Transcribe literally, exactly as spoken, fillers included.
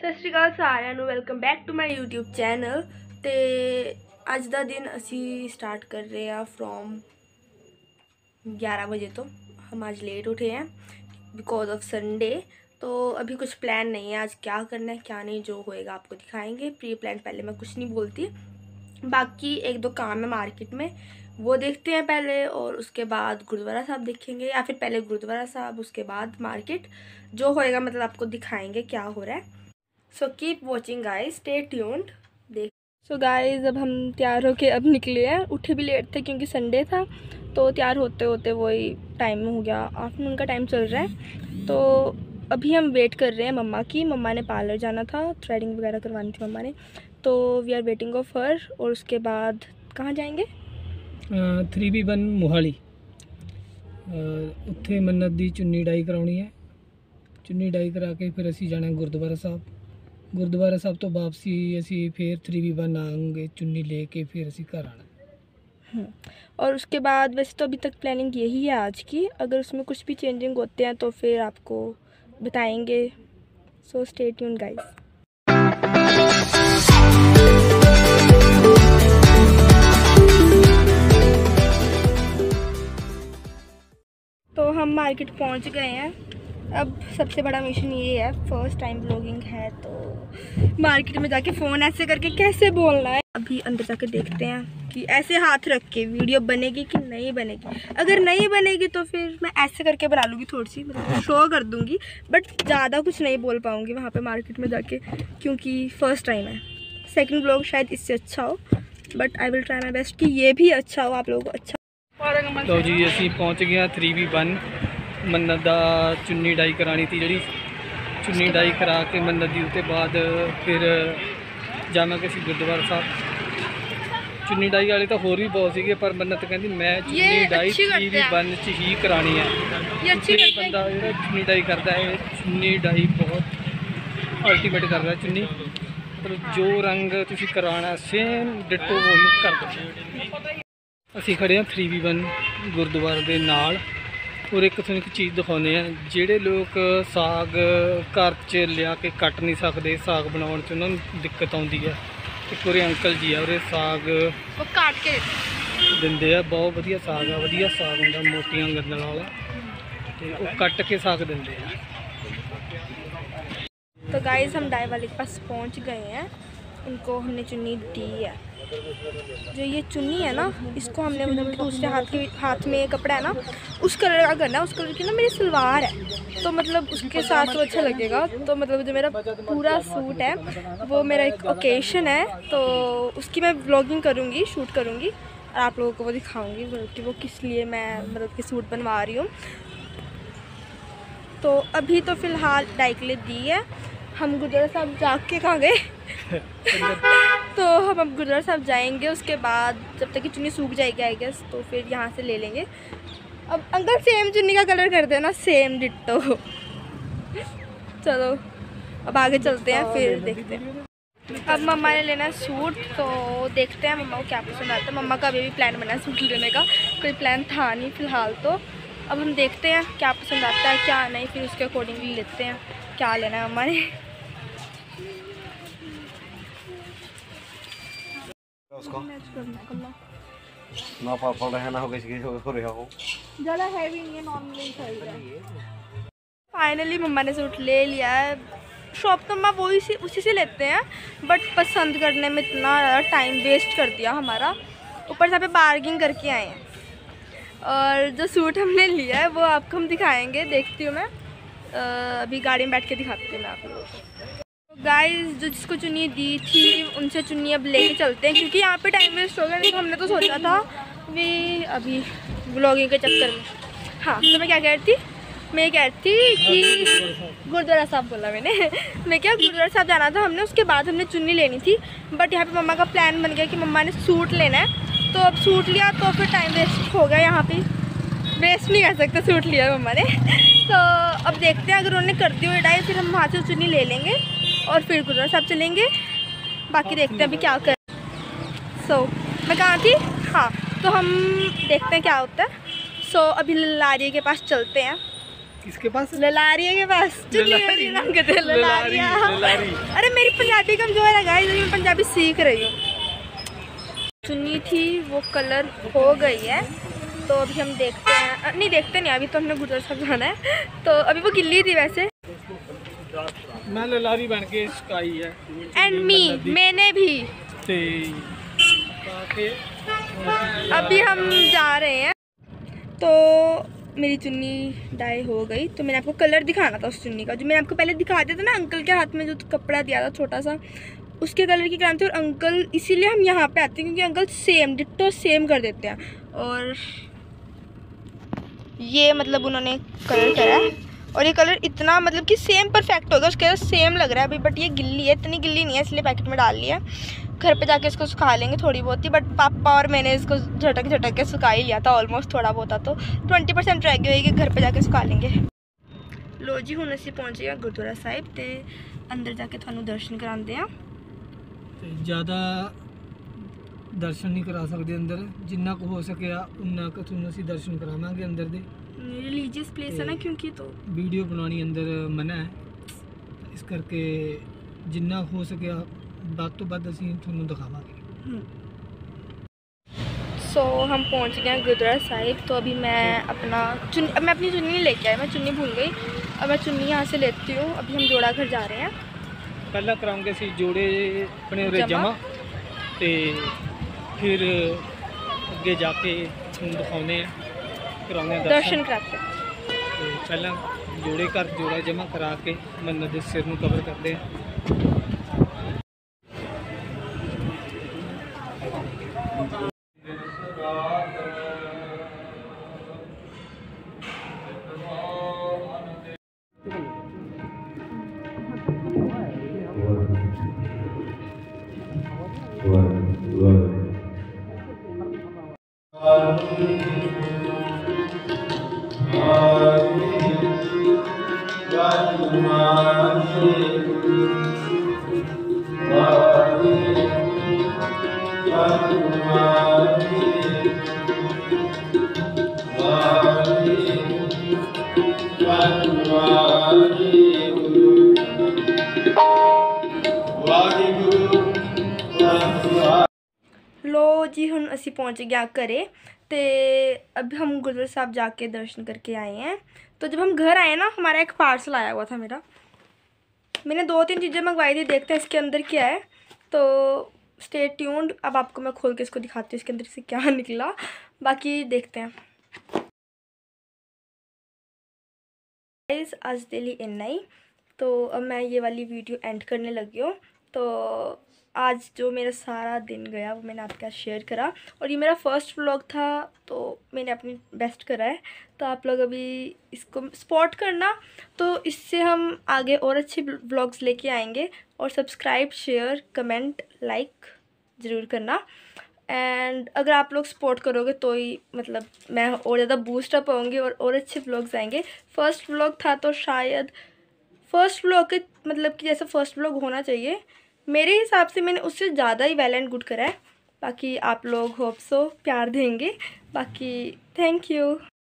सत श्री अकाल सारिਆਂ ਨੂੰ welcome back to my YouTube channel. तो ਅੱਜ ਦਾ दिन ਅਸੀਂ स्टार्ट कर रहे हैं फ्रॉम ग्यारह बजे। तो हम आज लेट उठे हैं बिकॉज ऑफ संडे। तो अभी कुछ प्लान नहीं है आज क्या करना है क्या नहीं, जो होएगा आपको दिखाएंगे। प्री प्लान पहले मैं कुछ नहीं बोलती, बाकी एक दो काम है मार्केट में वो देखते हैं पहले, और उसके बाद गुरुद्वारा साहब देखेंगे, या फिर पहले गुरुद्वारा साहब उसके बाद मार्केट। जो होएगा मतलब आपको दिखाएंगे क्या हो रहा है। So keep watching guys, stay tuned. देख सो गाइज अब हम तैयार होके अब निकले हैं। उठे भी लेट थे क्योंकि संडे था, तो तैयार होते होते वही टाइम हो गया, आफ्टरनून का टाइम चल रहा है। तो अभी हम वेट कर रहे हैं मम्मा की। मम्मा ने पार्लर जाना था, थ्रेडिंग वगैरह करवानी थी मम्मा ने, तो we are waiting of her. और उसके बाद कहाँ जाएंगे? थ्री बी वन मोहाली, उत्थे मन्नत दी चुन्नी डाई करानी है। चुन्नी डाई करा के फिर असी जाना गुरुद्वारा साहब। गुरुद्वारा साहब तो वापसी असी फिर थ्री बी वन आएंगे, चुन्नी लेके फिर असी घर आना। और उसके बाद वैसे तो अभी तक प्लानिंग यही है आज की। अगर उसमें कुछ भी चेंजिंग होते हैं तो फिर आपको बताएंगे। So stay tuned guys. तो हम मार्केट पहुंच गए हैं। अब सबसे बड़ा मिशन ये है, फर्स्ट टाइम ब्लॉगिंग है तो मार्केट में जाके फ़ोन ऐसे करके कैसे बोलना है। अभी अंदर जाके देखते हैं कि ऐसे हाथ रख के वीडियो बनेगी कि नहीं बनेगी। अगर नहीं बनेगी तो फिर मैं ऐसे करके बना लूँगी, थोड़ी सी मतलब शो कर दूँगी, बट ज़्यादा कुछ नहीं बोल पाऊँगी वहाँ पे मार्केट में जाके, क्योंकि फ़र्स्ट टाइम है। सेकेंड ब्लॉग शायद इससे अच्छा हो, but I will try my best कि ये भी अच्छा हो, आप लोगों को अच्छा। तो जी असी पहुँच गए थ्री बी वन। मन्नत दा चुन्नी डाई करानी थी, जी चुन्नी डाई करा के मन्नत दी उसके बाद फिर जाना कि गुरुद्वारा साहब। चुन्नी डाई वाले तो होर भी बहुत सी, पर मन्नत कहती मैं चुन्नी डाई थ्री बी वन च ही करानी है। बंदा जो चुन्नी डाई करता है, चुन्नी डाई बहुत अल्टीमेट करता है। चुन्नी मतलब जो रंग तुसी कराना सेम डिटो वही कर दो। असी खड़े हैं थ्री बी वन गुरुद्वारे के नाल। और एक तुहानूं एक चीज़ दिखाने हैं, जेडे लोग साग घर च लिया के कट नहीं सकते, साग बनाने च उन्होंने दिक्कत आती है। एक और अंकल जी है और साग वो काट के दिंदे आ, बहुत वधिया साग है, वधिया साग होंदा मोटियां गंदल वाला, तो वो कट के साग दिंदे आ। तो गाइस हम डाई वाले के पास पहुंच गए हैं। उनको हमने चुन्नी दी है। जो ये चुन्नी है ना, इसको हमने मतलब दूसरे हाथ के हाथ में कपड़ा है ना उस कलर का करना है। उस कलर की ना मेरी सलवार है, तो मतलब उसके साथ तो अच्छा लगेगा। तो मतलब जो मेरा पूरा सूट है वो मेरा एक ओकेशन है, तो उसकी मैं व्लॉगिंग करूँगी, शूट करूँगी और आप लोगों को वो दिखाऊँगी कि वो किस लिए मैं मतलब कि सूट बनवा रही हूँ। तो अभी तो फ़िलहाल डाई के लिए दी है। हम गुरुद्वारा साहब जाके कहाँ गए तो हम अब गुरुद्वारा साहब जाएंगे। उसके बाद जब तक कि चुन्नी सूख जाएगी आई गेस, तो फिर यहाँ से ले लेंगे। अब अंकल सेम चुन्नी का कलर कर देना, सेम डिट्टो। चलो अब आगे चलते हैं, फिर देखते हैं। अब मम्मा ने लेना है सूट, तो देखते हैं मम्मा को क्या पसंद आता है। मम्मा का अभी भी प्लान बना है सूट लेने का, कोई प्लान था नहीं फ़िलहाल। तो अब हम देखते हैं क्या पसंद आता है क्या नहीं, फिर उसके अकॉर्डिंगली लेते हैं क्या लेना है मम्मा ने। उसको ना पापा है ना हो गई हो रहा हो ज़्यादा हैवी नहीं है, नॉर्मली चाहिए। फाइनली मम्मा ने सूट ले लिया है। शॉप तो मम्मा वही से उसी से लेते हैं, बट पसंद करने में इतना ज़्यादा टाइम वेस्ट कर दिया हमारा। ऊपर से यहाँ पे बार्गिंग करके आए हैं। और जो सूट हमने लिया है वो आपको हम दिखाएंगे, देखती हूँ मैं अभी गाड़ी में बैठ के दिखाती हूँ मैं आप लोगों को। गाइस जो जिसको चुन्नी दी थी उनसे चुन्नी अब लेके चलते हैं, क्योंकि यहाँ पे टाइम वेस्ट हो गया। नहीं तो हमने तो सोचा था भी अभी व्लॉगिंग के चक्कर में। हाँ तो मैं क्या कह रही थी, मैं कह रही थी कि गुरुद्वारा साहब बोला मैंने मैं क्या गुरुद्वारा साहब जाना था हमने, उसके बाद हमने चुन्नी लेनी थी। बट यहाँ पे मम्मा का प्लान बन गया कि मम्मा ने सूट लेना है, तो अब सूट लिया तो फिर टाइम वेस्ट हो गया। यहाँ पे वेस्ट नहीं कर सकते, सूट लिया मम्मा ने। तो अब देखते हैं, अगर उन्होंने कर दी हुई डाई फिर हम वहाँ से चुन्नी ले लेंगे और फिर गुरुद्वारा साहब चलेंगे। बाकी देखते हैं अभी क्या कर। सो so, मैं कहाँ थी, हाँ तो हम देखते हैं क्या होता है। सो so, अभी लारी के पास चलते हैं। किसके पास? ललारिया के पास। ललारी नाम कहते हैं, ललारी ललारिया। ललारी। अरे मेरी पंजाबी कमजोर है गाइस, मैं पंजाबी सीख रही हूँ। चुन्नी थी वो कलर हो गई है, तो अभी हम देखते हैं। नहीं देखते नहीं, अभी तो हमने गुरुद्वारा साहब जाना है, तो अभी वो गिल्ली थी वैसे। मैं ललारी बन के सुकाई है। एंड मी, मैंने भी। ते ताके अभी हम जा रहे हैं, तो मेरी चुन्नी डाई हो गई। तो मैंने आपको कलर दिखाना था उस चुन्नी का, जो मैंने आपको पहले दिखा दिया था ना, अंकल के हाथ में जो कपड़ा दिया था छोटा सा, उसके कलर की क्रांति। और अंकल, इसीलिए हम यहाँ पे आते हैं क्योंकि अंकल सेम डिट्टो सेम कर देते हैं। और ये मतलब उन्होंने कलर करा है, और ये कलर इतना मतलब कि सेम परफेक्ट होगा, उसके सेम लग रहा है अभी। बट ये गिल्ली है, इतनी गिल्ली नहीं है, इसलिए पैकेट में डाल लिया। घर पे जाके इसको सुखा लेंगे थोड़ी बहुत ही। बट पापा और मैंने इसको झटक झटक के सुखा ही लिया था ऑलमोस्ट। थोड़ा बहुत था तो ट्वेंटी परसेंट रह गई होगी, घर पे जाके सुखा लेंगे। लो जी, हुण असीं पहुँच गए गुरुद्वारा साहिब, ते अंदर जाके थानू दर्शन कराते हैं। ज़्यादा दर्शन नहीं करा सकते अंदर, जिन्ना को हो सके उन्ना को तुहानू असीं दर्शन करावांगे अंदर दे। रिलीजियस प्लेस है ना, क्योंकि तो वीडियो बनानी अंदर मना है, इस करके जिन्ना हो सके ਵੱਧ ਤੋਂ ਵੱਧ ਅਸੀਂ ਤੁਹਾਨੂੰ दिखावांगे। सो so, हम पहुंच गए हैं गुरुद्वारा साहिब। तो अभी मैं अपना चुन अब मैं अपनी चुन्नी नहीं लेके आई, मैं चुन्नी भूल गई। अब मैं चुन्नी यहाँ से लेती हूँ। अभी हम जोड़ा घर जा रहे हैं। पहला कराऊंगे ਅਸੀਂ जोड़े अपने उरे जमा, ਤੇ फिर ਅੱਗੇ ਜਾ ਕੇ ਤੁਹਾਨੂੰ ਦਿਖਾਉਂਦੇ ਆ, ਕਰਾਉਂਦੇ ਆ दर्शन कराते हैं। ਤੇ ਪਹਿਲਾਂ जोड़े घर जोड़ा जमा करा के ਮੰਨਤ ਦੇ ਸਿਰ ਨੂੰ ਕਵਰ ਕਰਦੇ ਆ। लो जी, हुण असी पहुँच गया घरे। तो अब हम गुरुद्वारा साहब जाके दर्शन करके आए हैं। तो जब हम घर आए ना, हमारा एक पार्सल आया हुआ था मेरा। मैंने दो तीन चीज़ें मंगवाई थी, देखते हैं इसके अंदर क्या है। तो स्टे ट्यून्ड। अब आपको मैं खोल के इसको दिखाती हूँ इसके अंदर से क्या निकला, बाकी देखते हैं। गाइस, आज के लिए इतना ही। तो अब मैं ये वाली वीडियो एंड करने लगी हूँ। तो आज जो मेरा सारा दिन गया वो मैंने आपके साथ शेयर करा, और ये मेरा फर्स्ट व्लॉग था, तो मैंने अपनी बेस्ट करा है। तो आप लोग अभी इसको सपोर्ट करना, तो इससे हम आगे और अच्छे व्लॉग्स लेके आएंगे। और सब्सक्राइब, शेयर, कमेंट, लाइक ज़रूर करना। एंड अगर आप लोग सपोर्ट करोगे तो ही मतलब मैं और ज़्यादा बूस्ट अप होंगे और और अच्छे व्लॉग्स आएंगे। फर्स्ट व्लॉग था तो शायद फर्स्ट व्लॉग के मतलब कि जैसा फर्स्ट व्लॉग होना चाहिए, मेरे हिसाब से मैंने उससे ज़्यादा ही वेल एंड गुड करा है। बाकी आप लोग होप सो प्यार देंगे। बाकी थैंक यू।